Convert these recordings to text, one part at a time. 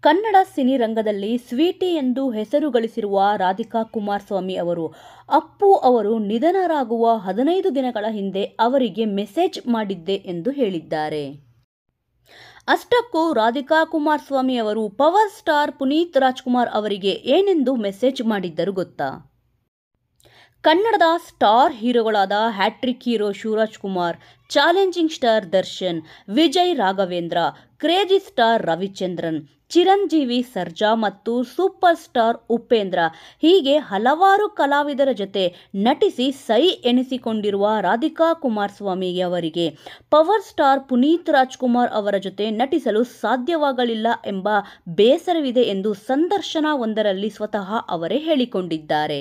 Kannada ಸಿನಿರಂಗದಲ್ಲಿ Sweety ಎಂದು ಹೆಸರು ಗಳಿಸಿರುವ ರಾಧಿಕಾ ಕುಮಾರಸ್ವಾಮಿ ಅವರು ಅಪ್ಪು ಅವರು ನಿಧನರಾಗುವ 15 ದಿನಗಳ ಹಿಂದೆ ಅವರಿಗೆ ಮೆಸೇಜ್ ಮಾಡಿದ್ದೆ ಎಂದು ಹೇಳಿದ್ದಾರೆ. ಅಷ್ಟಕ್ಕೂ ರಾಧಿಕಾ ಕುಮಾರಸ್ವಾಮಿ ಅವರು ಪವರ್ ಸ್ಟಾರ್ ಪುನೀತ್ ರಾಜ್ಕುಮಾರ್ ಅವರಿಗೆ ಏನೆಂದು ಮೆಸೇಜ್ ಮಾಡಿದ್ದರು ಗೊತ್ತಾ? ಕನ್ನಡದ ಸ್ಟಾರ್ ಹೀರೋಗಳಾದ hattrick hero Shivaraj Kumar, challenging star Darshan, Vijay Raghavendra, crazy star Ravichandran, Chiranjeevi Sarja ಮತ್ತು ಸೂಪರ್ ಸ್ಟಾರ್ ಉಪೇಂದ್ರ ಹೀಗೆ ಹಲವಾರು ಕಲಾವಿದರ ಜೊತೆ ನಟಿಸಿ ಸೈ ಎನಿಸಿಕೊಂಡಿರುವ ರಾಧಿಕಾ ಕುಮಾರಸ್ವಾಮಿ ಅವರಿಗೆ ಪವರ್ ಸ್ಟಾರ್ ಪುನೀತ್ ರಾಜ್ಕುಮಾರ್ ಅವರ ಜೊತೆ ನಟಿಸಲು ಸಾಧ್ಯವಾಗಲಿಲ್ಲ ಎಂಬ ಬೇಸರವಿದೆ ಎಂದು ಸಂದರ್ಶನವೊಂದರಲ್ಲಿ ಸ್ವತಃ ಅವರೇ ಹೇಳಿಕೊಂಡಿದ್ದಾರೆ.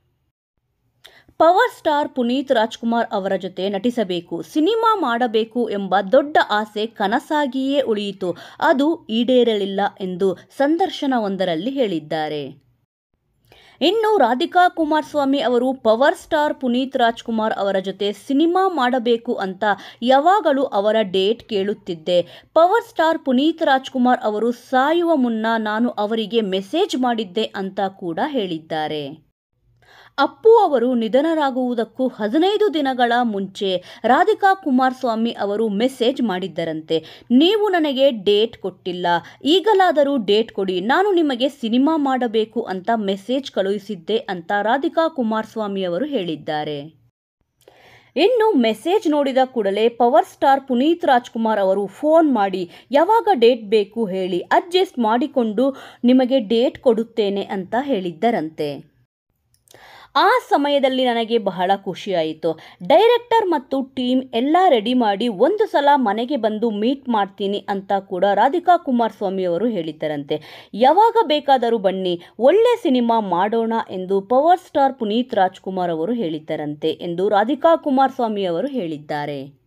ಪವರ್ ಸ್ಟಾರ್ ಪುನೀತ್ ರಾಜ್ಕುಮಾರ್ ಅವರ ಜೊತೆ ನಟಿಸಬೇಕು, ಸಿನಿಮಾ ಮಾಡಬೇಕು ಎಂಬ ದೊಡ್ಡ ಆಸೆ ಕನಸಾಗಿಯೇ ಉಳಿಯಿತು, ಅದು ಈಡೇರಲಿಲ್ಲ ಎಂದು ಸಂದರ್ಶನವೊಂದರಲ್ಲಿ ಹೇಳಿದ್ದಾರೆ. ಇನ್ನು ರಾಧಿಕಾ ಕುಮಾರಸ್ವಾಮಿ ಅವರು ಪವರ್ ಸ್ಟಾರ್ ಪುನೀತ್ ರಾಜ್ಕುಮಾರ್ ಅವರ ಜೊತೆ ಸಿನಿಮಾ ಮಾಡಬೇಕು ಅಂತ ಯಾವಾಗಲೂ ಅವರ ಡೇಟ್ ಕೇಳುತ್ತಿದ್ದೆ. ಪವರ್ ಸ್ಟಾರ್ ಪುನೀತ್ ರಾಜ್ಕುಮಾರ್ ಅವರು ಸಾಯುವ ಮುನ್ನ ನಾನು ಅವರಿಗೆ ಮೆಸೇಜ್ ಮಾಡಿದ್ದೆ ಅಂತ ಕೂಡ ಹೇಳಿದ್ದಾರೆ. ಅಪ್ಪು ಅವರು ನಿಧನರಾಗುವುದಕ್ಕೂ 15 ದಿನಗಳ ಮುಂಚೆ ರಾಧಿಕಾ ಕುಮಾರಸ್ವಾಮಿ ಅವರು ಮೆಸೇಜ್ ಮಾಡಿದ್ದರಂತೆ. ನೀವು ನನಗೆ ಡೇಟ್ ಕೊಟ್ಟಿಲ್ಲ, ಈಗಲಾದರೂ ಡೇಟ್ ಕೊಡಿ, ನಾನು ನಿಮಗೆ ಸಿನಿಮಾ ಮಾಡಬೇಕು ಅಂತ ಮೆಸೇಜ್ ಕಳುಹಿಸಿದ್ದೆ ಅಂತ ರಾಧಿಕಾ ಕುಮಾರಸ್ವಾಮಿ ಅವರು ಹೇಳಿದ್ದಾರೆ. ಇನ್ನು ಮೆಸೇಜ್ ನೋಡಿದ ಕೂಡಲೇ ಪವರ್ ಸ್ಟಾರ್ ಪುನೀತ್ ರಾಜ್ಕುಮಾರ್ ಅವರು ಫೋನ್ ಮಾಡಿ ಯಾವಾಗ ಡೇಟ್ ಬೇಕು ಹೇಳಿ, ಅಡ್ಜಸ್ಟ್ ಮಾಡಿಕೊಂಡು ನಿಮಗೆ ಡೇಟ್ ಕೊಡುತ್ತೇನೆ ಅಂತ ಹೇಳಿದ್ದರಂತೆ. ಆ ಸಮಯದಲ್ಲಿ ನನಗೆ ಬಹಳ ಖುಷಿಯಾಯಿತು. ಡೈರೆಕ್ಟರ್ ಮತ್ತು ಟೀಮ್ ಎಲ್ಲ ರೆಡಿ ಮಾಡಿ ಒಂದು ಸಲ ಮನೆಗೆ ಬಂದು ಮೀಟ್ ಮಾಡ್ತೀನಿ ಅಂತ ಕೂಡ ರಾಧಿಕಾ ಕುಮಾರಸ್ವಾಮಿ ಅವರು ಹೇಳಿದ್ದರಂತೆ. ಯಾವಾಗ ಬೇಕಾದರೂ ಬನ್ನಿ, ಒಳ್ಳೆ ಸಿನಿಮಾ ಮಾಡೋಣ ಎಂದು ಪವರ್ ಸ್ಟಾರ್ ಪುನೀತ್ ರಾಜ್ಕುಮಾರ್ ಅವರು ಹೇಳಿದ್ದರಂತೆ ಎಂದು ರಾಧಿಕಾ ಕುಮಾರಸ್ವಾಮಿ ಅವರು ಹೇಳಿದ್ದಾರೆ.